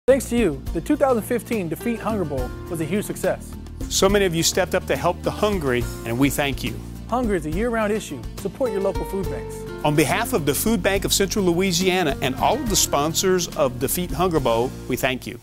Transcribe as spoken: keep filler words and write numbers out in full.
Thanks to you, the two thousand fifteen Defeat Hunger Bowl was a huge success. So many of you stepped up to help the hungry, and we thank you. Hunger is a year-round issue. Support your local food banks. On behalf of the Food Bank of Central Louisiana and all of the sponsors of Defeat Hunger Bowl, we thank you.